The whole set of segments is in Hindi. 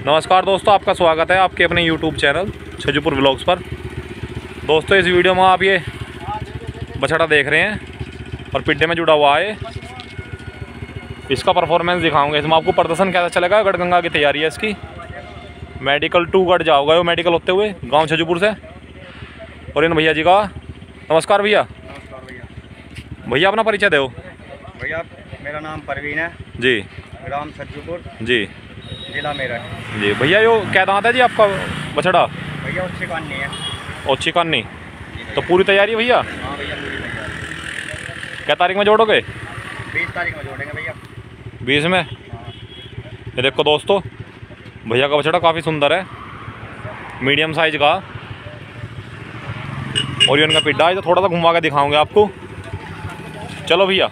नमस्कार दोस्तों, आपका स्वागत है आपके अपने YouTube चैनल छजूपुर व्लॉग्स पर। दोस्तों इस वीडियो में आप ये बछड़ा देख रहे हैं और पिड्डे में जुड़ा हुआ है। इसका परफॉर्मेंस दिखाऊंगे, इसमें आपको प्रदर्शन कैसा चलेगा। गढ़गंगा की तैयारी है इसकी। मेडिकल 2 गढ़ जाओगे वो मेडिकल होते हुए गाँव छजूपुर से। और इन भैया जी का नमस्कार। भैया भैया अपना परिचय दो। भैया मेरा नाम परवीन है जी, ग्राम छजूपुर जी, जिला मेरठ जी। भैया यो क्या दांत है जी आपका बछड़ा? भैया उससे काननी है। ओछी काननी। तो पूरी तैयारी है भैया? हाँ भैया पूरी तैयारी। क्या तारीख में जोड़ोगे? 20 तारीख में जोड़ेंगे भैया। 20 में? हाँ। ये देखो दोस्तों, भैया का बछड़ा काफ़ी सुंदर है, मीडियम साइज का। और ये उनका पिड्डा है, तो थोड़ा सा घुमा के दिखाऊंगे आपको। चलो भैया।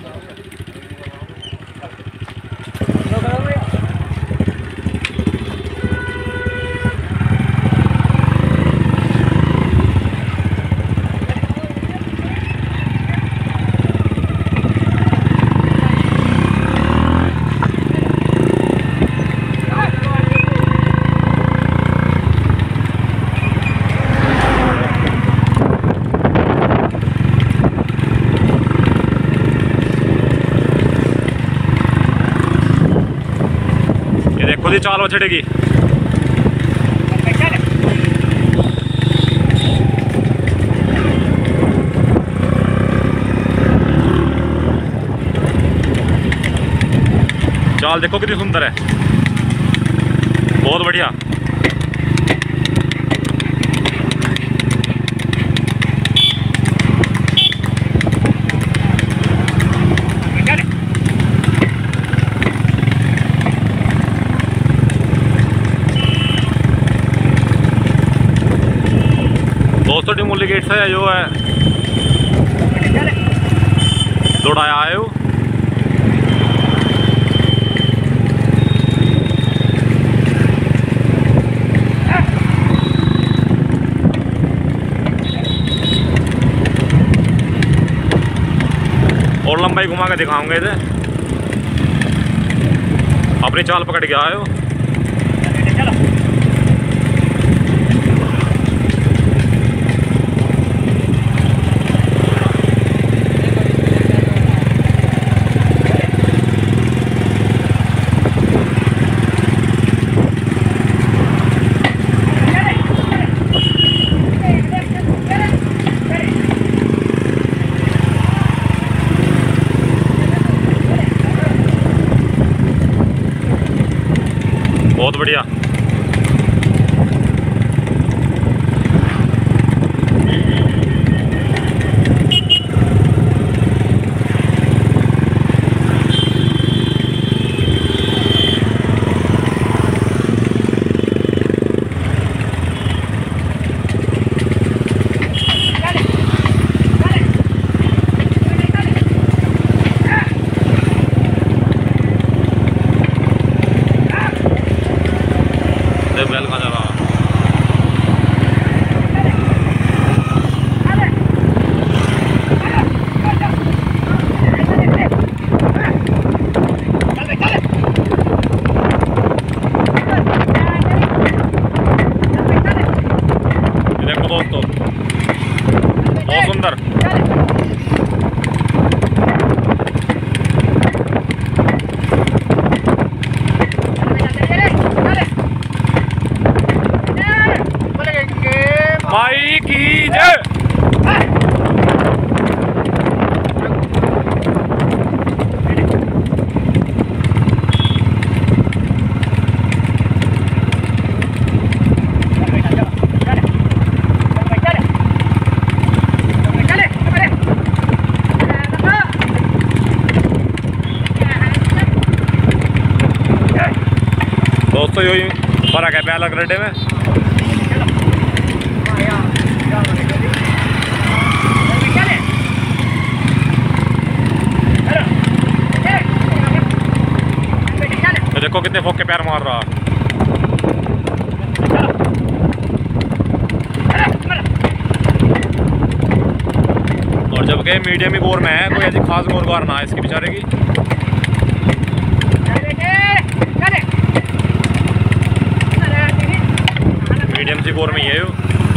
खुद ही चाल बछड़े की। चाल देखो कितनी सुंदर है, बहुत बढ़िया। दोस्तों डिमोली गेट से जो है दौड़ाया है वो। और लंबाई घुमा के दिखाऊंगे इसे। अपनी चाल पकड़ के आए हो। बहुत बढ़िया। बैल का जा रहा देखो दोस्तों, बहुत सुंदर। माई की जय। दोस्तों यही फर्क है बैल गड्ढे में। देखो कितने फोक के पैर मार रहा। और जबकि मीडियम ही गोर में है, कोई ऐसी खास गोर ना है इसकी बेचारे की। 24 में ही है यो।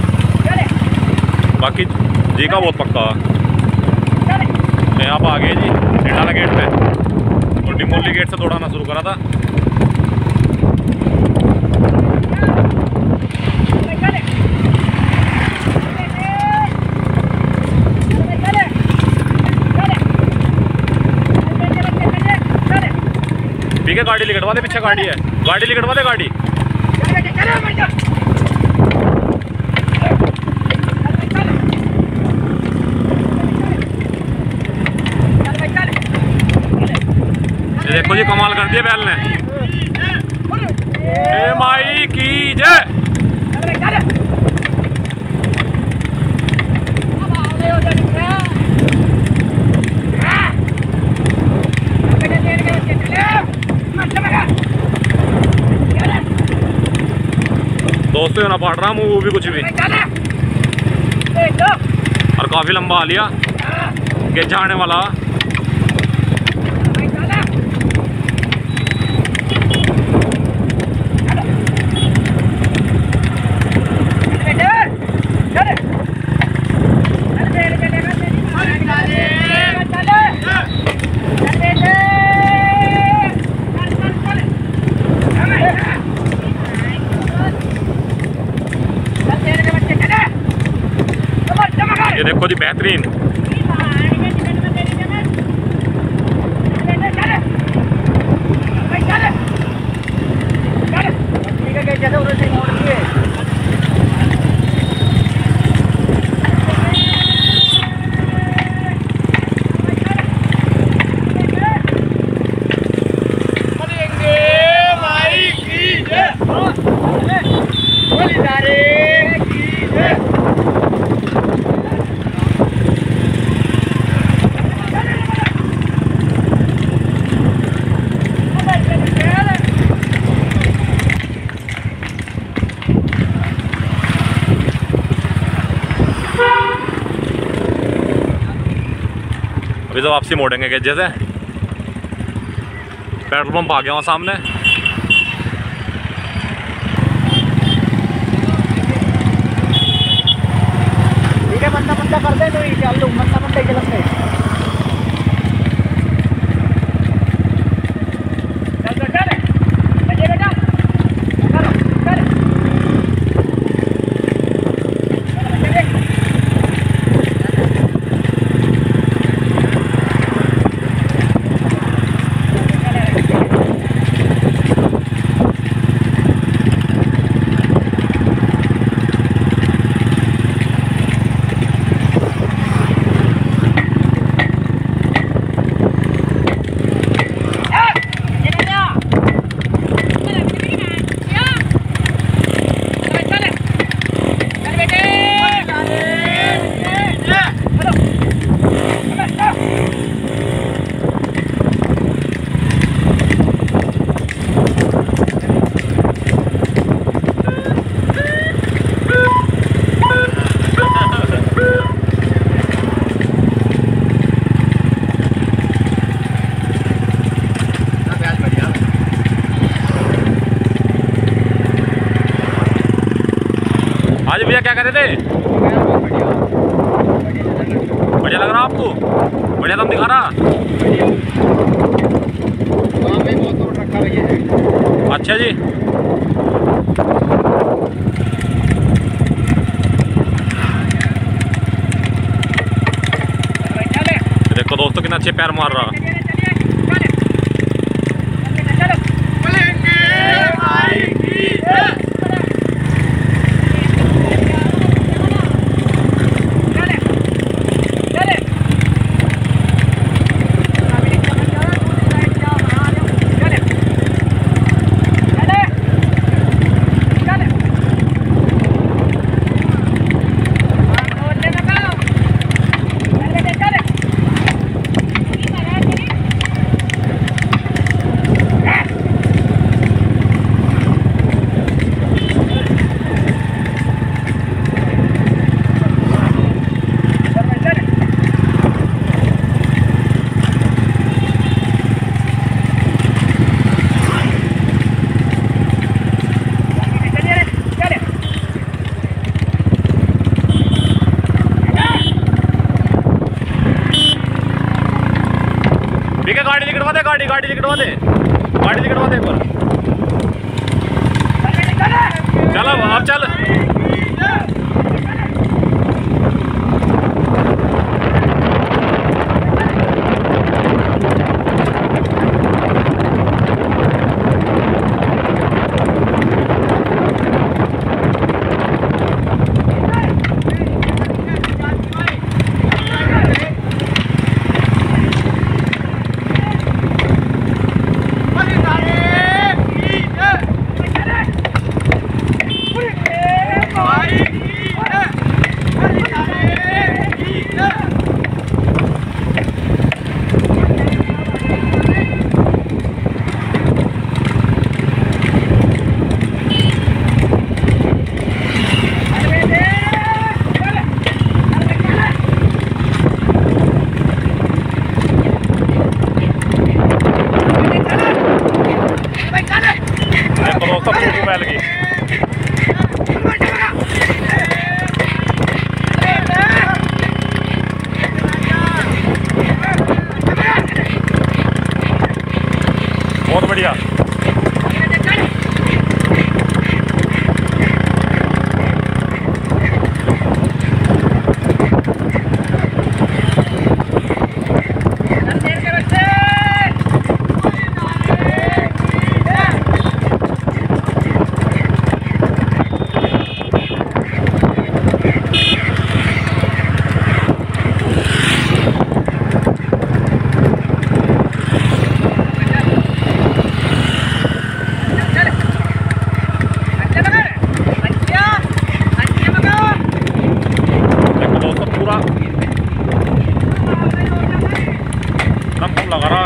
बाकी जी का बहुत पक्का है। यहाँ पर आ गए जी डेटाला गेट पे और डिमोली गेट से दौड़ाना शुरू करा था। ठीक है, गाड़ी लिखटवा दे, पीछे गाड़ी है, गाड़ी लिखटवा दे गाड़ी। ये देखो जी कमाल कर दिया बैल ने। ए माई की जय। दोस्तों ना पढ़ रहा हूँ वो भी कुछ भी और काफी लंबा आ लिया के जाने वाला। ये देखो जी बेहतरीन। अभी तो वापसी मोड़ेंगे कि जैसे पेट्रोल पंप आ गया वहाँ सामने। ठीक है, बंदा बंदा कर दे तो ये चल लो, बंदा बंदा ही चलते हैं। आज भैया क्या कर रहे थे? बढ़िया लग रहा आपको? बढ़िया दम दिखा रहा? अच्छा जी। देखो दोस्तों कितना अच्छे पैर मार रहा। गाड़ी लिखवा दे, गाड़ी लिखवा दे एक बार। चलो अब चल। बैल की बहुत बढ़िया। लगा रहा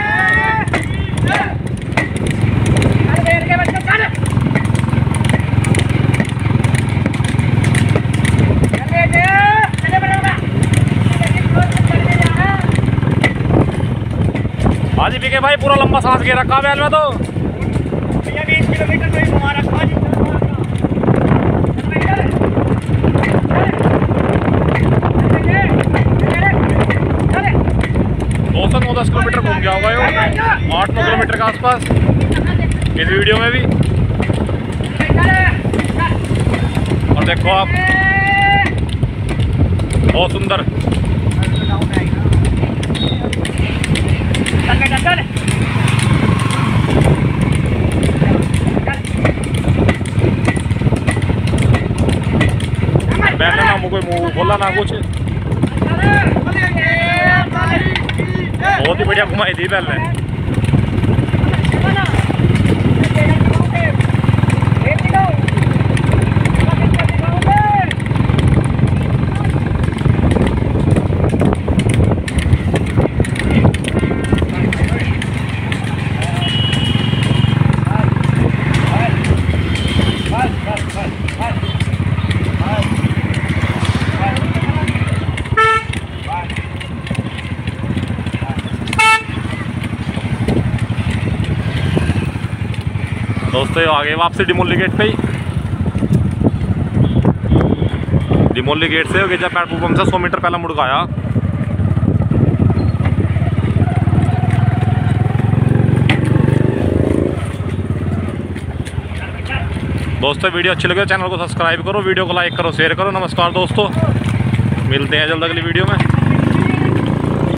आज पीके भाई पूरा लंबा सांस के रखा बैल में तो 20 किलोमीटर तो ही घुमा रखा जी। औसत 9-10 किलोमीटर घूम गया होगा ये, 8-9 किलोमीटर के आसपास इस वीडियो में भी। और देखो आप बहुत सुंदर बैठना ना, मुझे मुँह खोला ना कुछ। बहुत ही बढ़िया घुमाई थी बैल ने। दोस्तों आगे वापसी डिमोली गेट पे ही, डिमोली गेट से जब पेट्रोल पंप से 100 मीटर पहला मुड़ आया। दोस्तों वीडियो अच्छी लगे चैनल को सब्सक्राइब करो, वीडियो को लाइक करो, शेयर करो। नमस्कार दोस्तों, मिलते हैं जल्द अगली वीडियो में।